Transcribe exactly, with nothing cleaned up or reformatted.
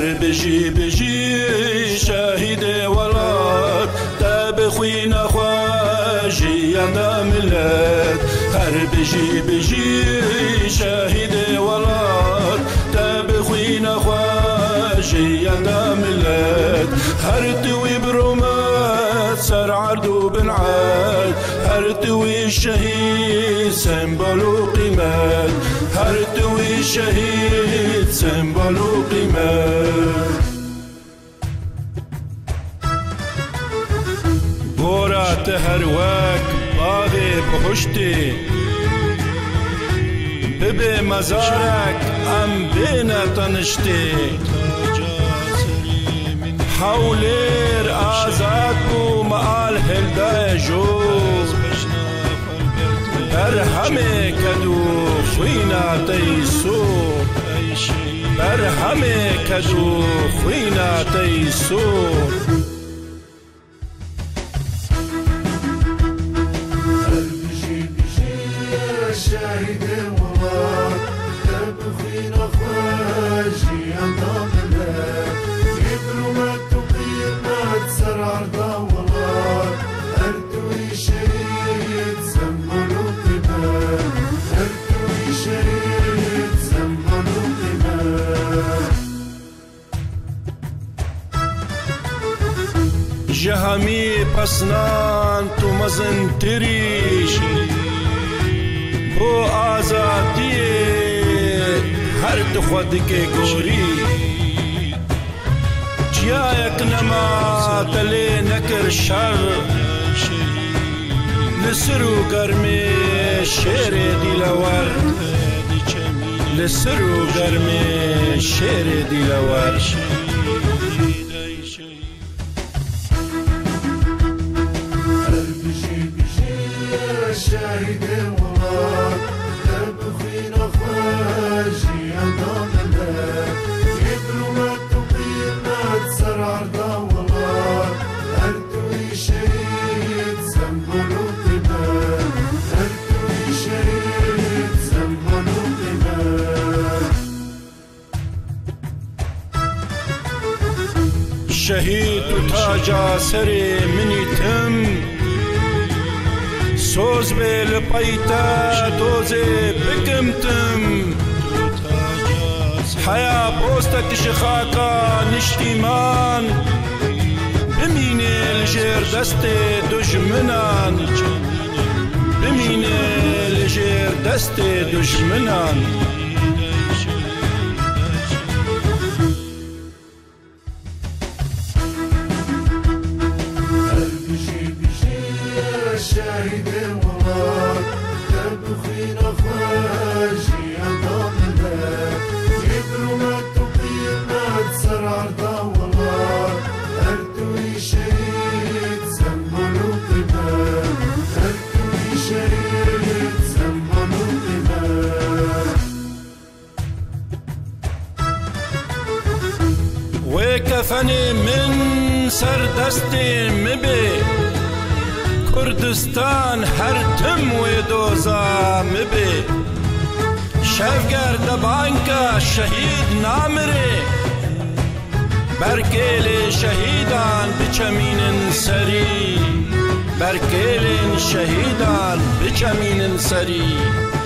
هر بجی بجی شهید ولات تب خوین خواجی اندام ملت هر بجی بجی شهید ولات تب خوین خواجی اندام ملت هر توی برومات سر عردو بن عاد هر توی شهید سنبال و قیمت هر توی شهید سنبال و قیمت بورات هر وک باغ بهشتی ببه مزارک ام بین تنشتی حولیر آزاد بو مال هلدای جو بر همه کدو خوینا تیسو بر همه کدو خوینا تیسو شاهد والله تبخين خواجي اندام ملك يبرو ما تقيم ما تسر عرضا والله ارتوي شهيد زمنو قبال ارتوي شهيد زمنو قبال جهمي پسنان تو مزن تریش او آزادی هر دو خود که گوری جیا یک نما تلی نکر شر لسرو گرمی شیر دیلور لسرو گرمی شیر دیلور شاهد والله تبخين خواجي اندام ملك يبرو ما تقيم ما تسر عرضا والله ارتوي شهيد زنبلو قبال ارتوي شهيد زنبلو قبال شهيد تاجا سري مني تم سوز بیل پیتا دوزه بکمتم حیا پوستا کش خاکا نشتیمان بمینه لجر دست دجمنان بمینه لجر دست دجمنان شاهد والله تبخين خواجي اندام ملك يبرو ما تقيم ما تسر عرضا والله ارتوي شهيد زمنو قبال ارتوي شهيد زمنو قبال وكفني من سر دستي مبي کردستان هر تم و دوزا مبی شفگر دبانکا شهید نامره برکیل شهیدان بچمین سری برکیل شهیدان بچمین سری